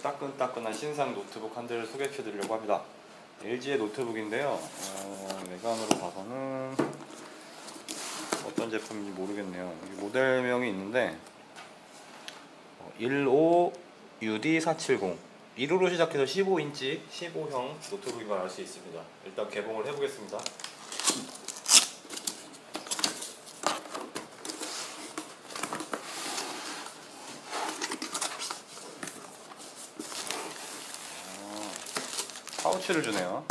따끈따끈한 신상 노트북 한 대를 소개해 드리려고 합니다. LG의 노트북인데요. 외관으로 봐서는 어떤 제품인지 모르겠네요. 여기 모델명이 있는데 15UD470 1호로 시작해서 15인치 15형 노트북인 걸 알 수 있습니다. 일단 개봉을 해보겠습니다. 파우치를 주네요.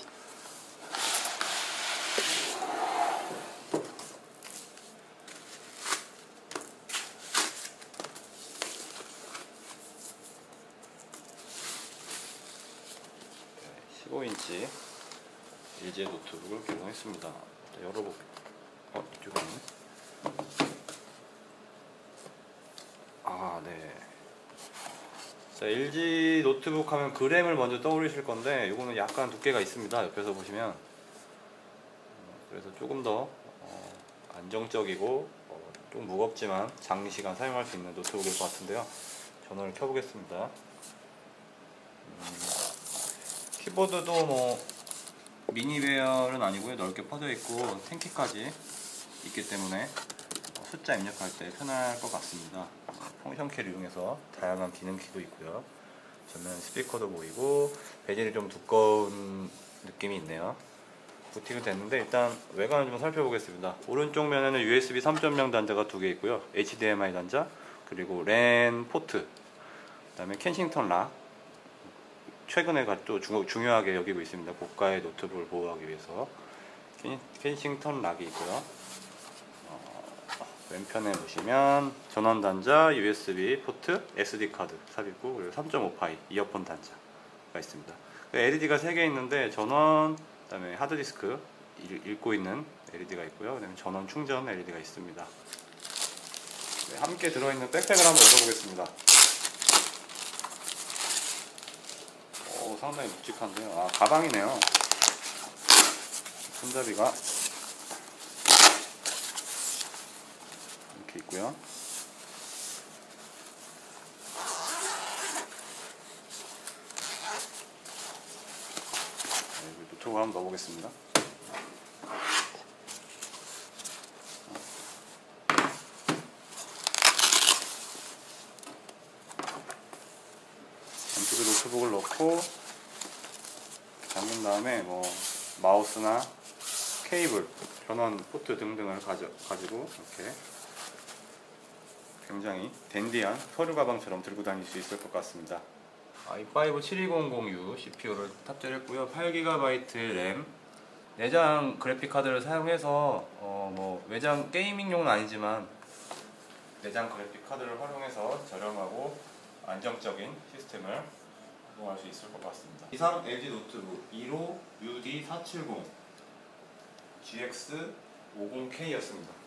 네, 15인치 LG 노트북을 개봉했습니다. 열어볼게요. 이쪽에 있네. 네. 자, LG 노트북 하면 그램을 먼저 떠올리실 건데 이거는 약간 두께가 있습니다. 옆에서 보시면. 그래서 조금 더 안정적이고 좀 무겁지만 장시간 사용할 수 있는 노트북일 것 같은데요. 전원을 켜보겠습니다. 키보드도 뭐 미니 배열은 아니고요. 넓게 퍼져 있고 텐키까지 있기 때문에 숫자 입력할 때 편할 것 같습니다. 펑션 키를 이용해서 다양한 기능키도 있고요. 전면 스피커도 보이고 베젤이 좀 두꺼운 느낌이 있네요. 부팅은 됐는데 일단 외관을 좀 살펴보겠습니다. 오른쪽 면에는 USB 3.0 단자가 2개 있고요. HDMI 단자, 그리고 랜 포트, 그 다음에 켄싱턴 락, 최근에 또 중요하게 여기고 있습니다. 고가의 노트북을 보호하기 위해서 켄싱턴 락이 있고요. 왼편에 보시면 전원 단자, USB 포트, SD 카드 삽입구, 그리고 3.5파이 이어폰 단자가 있습니다. LED가 3개 있는데 전원, 그 다음에 하드디스크 읽고 있는 LED가 있고요. 그 다음에 전원 충전 LED가 있습니다. 네, 함께 들어있는 백팩을 한번 열어보겠습니다. 상당히 묵직한데요. 가방이네요. 손잡이가 이렇게 있고요. 노트북을 한번 넣어보겠습니다. 안쪽에 노트북을 넣고 잠근 다음에 마우스나 케이블, 전원 포트 등등을 가지고 이렇게 굉장히 댄디한 서류 가방처럼 들고 다닐 수 있을 것 같습니다. i5 7200U CPU를 탑재했고요. 8GB 램, 내장 그래픽 카드를 사용해서 외장 게이밍용은 아니지만 내장 그래픽 카드를 활용해서 저렴하고 안정적인 시스템을 활용할 수 있을 것 같습니다. 이상 LG 노트북 15UD470 GX50K였습니다.